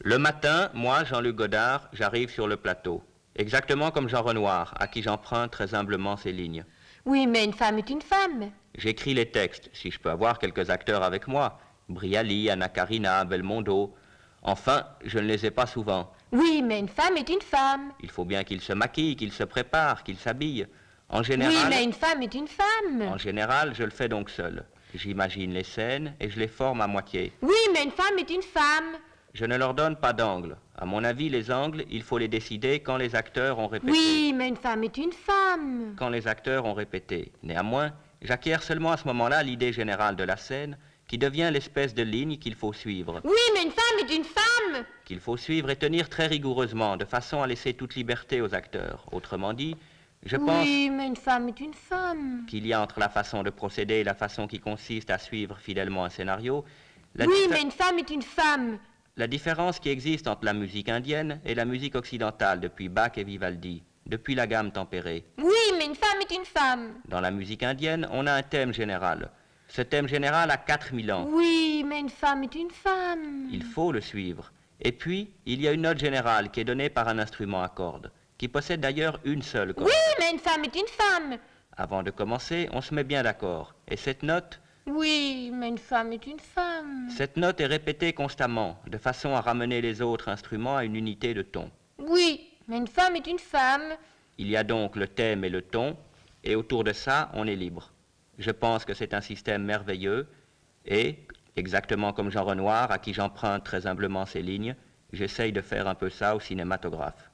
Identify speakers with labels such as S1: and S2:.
S1: Le matin, moi, Jean-Luc Godard, j'arrive sur le plateau. Exactement comme Jean Renoir, à qui j'emprunte très humblement ces lignes.
S2: Oui, mais une femme est une femme.
S1: J'écris les textes, si je peux avoir quelques acteurs avec moi. Brialy, Anna Karina, Belmondo. Enfin, je ne les ai pas souvent.
S2: Oui, mais une femme est une femme.
S1: Il faut bien qu'ils se maquillent, qu'ils se préparent, qu'ils s'habillent. En
S2: Oui,
S1: général,
S2: mais une femme est une femme.
S1: je le fais donc seul. J'imagine les scènes et je les forme à moitié.
S2: Oui, mais une femme est une femme.
S1: Je ne leur donne pas d'angle. À mon avis, les angles, il faut les décider quand les acteurs ont répété.
S2: Oui, mais une femme est une femme.
S1: Quand les acteurs ont répété. Néanmoins, j'acquiers seulement à ce moment-là l'idée générale de la scène, qui devient l'espèce de ligne qu'il faut suivre.
S2: Oui, mais une femme est une femme.
S1: Qu'il faut suivre et tenir très rigoureusement, de façon à laisser toute liberté aux acteurs. Autrement dit, je pense
S2: Oui, mais une femme est une femme.
S1: qu'il y a entre la façon de procéder et la façon qui consiste à suivre fidèlement un scénario,
S2: Oui, mais une femme est une femme.
S1: la différence qui existe entre la musique indienne et la musique occidentale depuis Bach et Vivaldi, depuis la gamme tempérée.
S2: Oui, mais une femme est une femme.
S1: Dans la musique indienne, on a un thème général. Ce thème général a 4000 ans.
S2: Oui, mais une femme est une femme.
S1: Il faut le suivre. Et puis, il y a une note générale qui est donnée par un instrument à cordes, qui possède d'ailleurs une seule corde.
S2: Oui, mais une femme est une femme.
S1: Avant de commencer, on se met bien d'accord. Et cette note
S2: Oui, mais une femme est une femme.
S1: est répétée constamment, de façon à ramener les autres instruments à une unité de ton.
S2: Oui, mais une femme est une femme.
S1: Il y a donc le thème et le ton, et autour de ça, on est libre. Je pense que c'est un système merveilleux, et, exactement comme Jean Renoir, à qui j'emprunte très humblement ces lignes, j'essaye de faire un peu ça au cinématographe.